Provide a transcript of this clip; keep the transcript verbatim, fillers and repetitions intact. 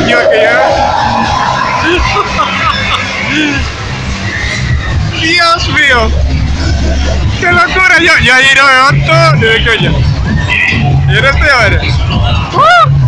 yo que yo. Dios mío. ¡Qué locura! Yo, yo ahí no me monto ni de coña. Yo no estoy ahora. ¡Uh!